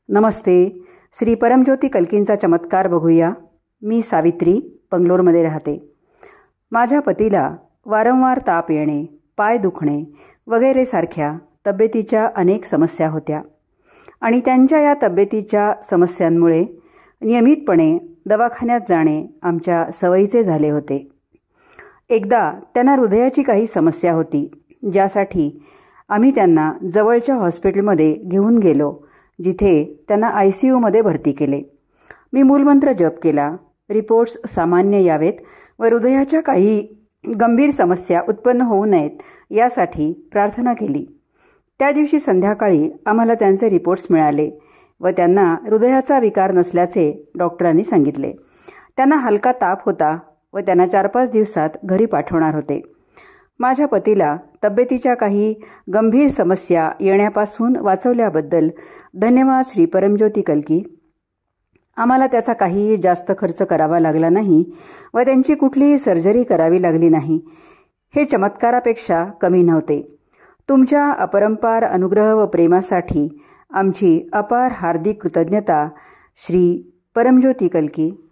नमस्ते. श्री परमज्योती कल्कींचा चमत्कार बघूया. मी सावित्री, बंगलोरमध्ये राहते. माझ्या पतीला वारंवार ताप येणे, पाय दुखणे वगैरे सारख्या तब्येतीच्या अनेक समस्या होत्या आणि त्यांच्या या तब्येतीच्या समस्यांमुळे नियमितपणे दवाखान्यात जाणे आमच्या सवयीचे झाले होते. एकदा त्यांना हृदयाची काही समस्या होती, ज्यासाठी आम्ही त्यांना जवळच्या हॉस्पिटलमध्ये घेऊन गेलो, जिथे त्यांना ICUमध्ये भरती केले. मी मूलमंत्र जप केला. रिपोर्ट्स सामान्य यावेत व हृदयाच्या काही गंभीर समस्या उत्पन्न होऊ नयेत यासाठी प्रार्थना केली. त्या दिवशी संध्याकाळी आम्हाला त्यांचे रिपोर्ट्स मिळाले व त्यांना हृदयाचा विकार नसल्याचे डॉक्टरांनी सांगितले. त्यांना हलका ताप होता व त्यांना 4-5 दिवसात घरी पाठवणार होते. माझ्या पतीला तब्येतीच्या काही गंभीर समस्या येण्यापासून वाचवल्याबद्दल धन्यवाद श्री परमज्योती कल्की. आम्हाला त्याचा काहीही जास्त खर्च करावा लागला नाही व त्यांची कुठलीही सर्जरी करावी लागली नाही. हे चमत्कारापेक्षा कमी नव्हते. तुमच्या अपरंपार अनुग्रह व प्रेमासाठी आमची अपार हार्दिक कृतज्ञता. श्री परमज्योती कल्की.